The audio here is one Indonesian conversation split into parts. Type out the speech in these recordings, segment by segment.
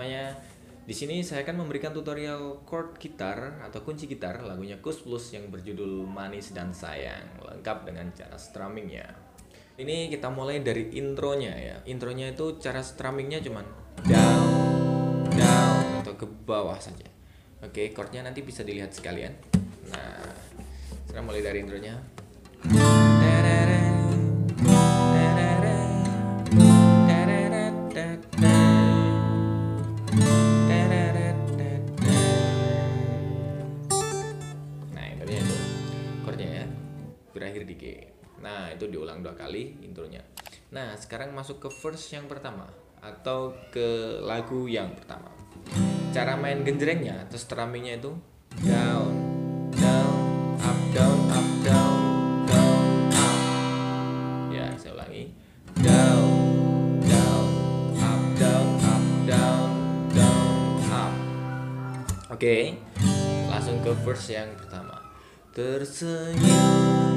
namanya? Di sini saya akan memberikan tutorial chord gitar atau kunci gitar lagunya Koes Plus yang berjudul Manis dan Sayang, lengkap dengan cara strummingnya. Ini kita mulai dari intronya ya. Intronya itu cara strummingnya cuman down, down atau ke bawah saja. Oke, chordnya nanti bisa dilihat sekalian. Nah, sekarang mulai dari intronya. Berakhir di G. Nah, itu diulang 2 kali intronya. Nah, sekarang masuk ke verse yang pertama atau ke lagu yang pertama. Cara main genjrengnya atau strummingnya itu down, down, up, down, up, down, down, up. Ya, saya ulangi. Down, down, up, down, up, down, down, up. Oke. Langsung ke verse yang pertama. Tersenyum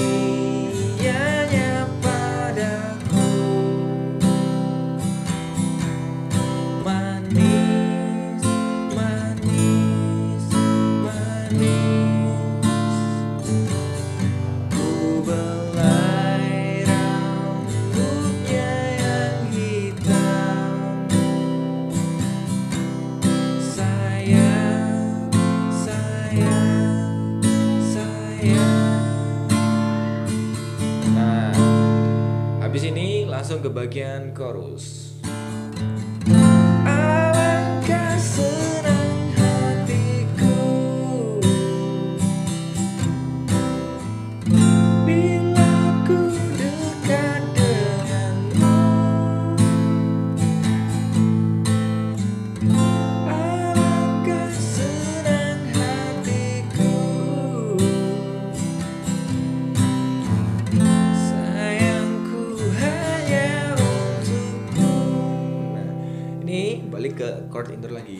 dianya padaku, manis, manis, manis. Ku belai rambutnya yang hitam. Sayang, sayang, sayang. Nah, habis ini langsung ke bagian chorus. Alangkah senang hatiku bila ku dekat denganmu. Alangkah senang hatiku. Sayangku hanya untukmu. Nah, ini balik ke chord intro lagi.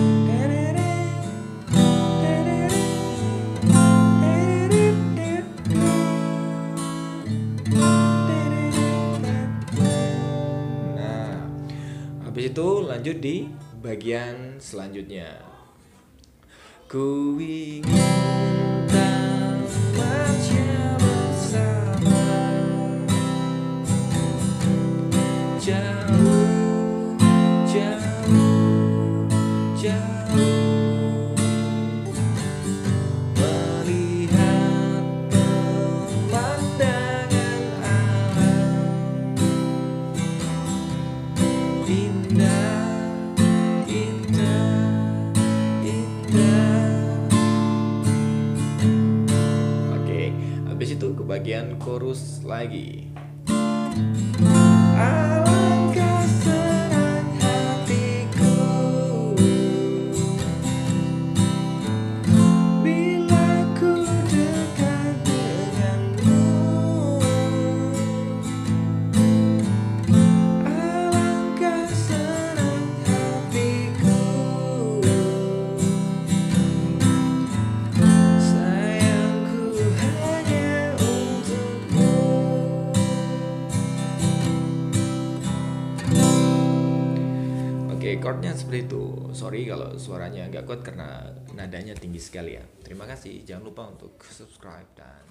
Nah, habis itu lanjut di bagian selanjutnya. Ku ingin tamatnya bersama, jauh, jauh, jauh, melihat pemandangan alam indah, indah, indah. Oke, habis itu ke bagian chorus lagi. Alangkah senang hatiku bila ku dekat denganmu. Alangkah senang hatiku. Sayangku hanya untukmu. Oke, chordnya seperti itu. Sorry kalau suaranya agak kuat karena nadanya tinggi sekali ya. Terima kasih. Jangan lupa untuk subscribe dan